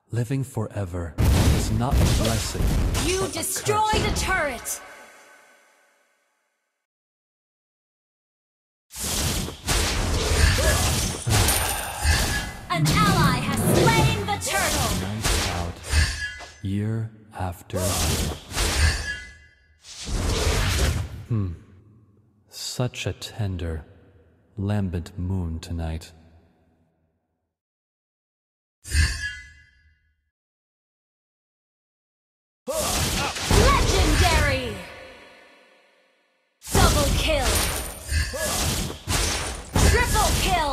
Living forever is not a blessing. You destroyed a turret! An ally has slain the turtle! Night out, year after year. Such a tender, lambent moon tonight. Legendary! Double kill! Triple kill!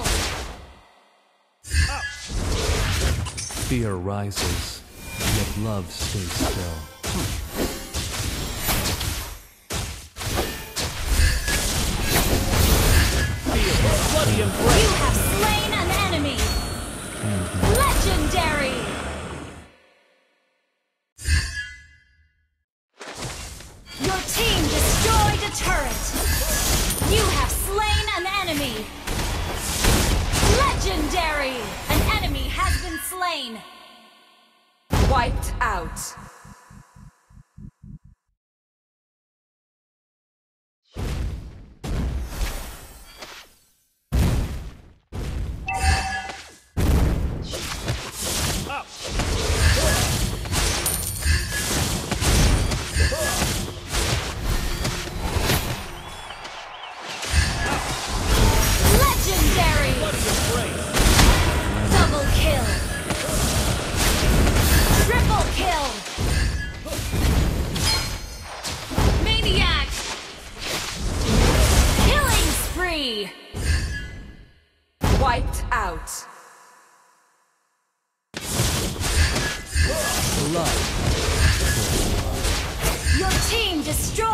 Fear rises, yet love stays still. You have slain an enemy! Legendary! Your team destroyed a turret! You have slain an enemy! Legendary! An enemy has been slain! Wiped out. Legendary! Double kill! Triple kill! Maniac! Killing spree! Wiped out. Love. Your team destroyed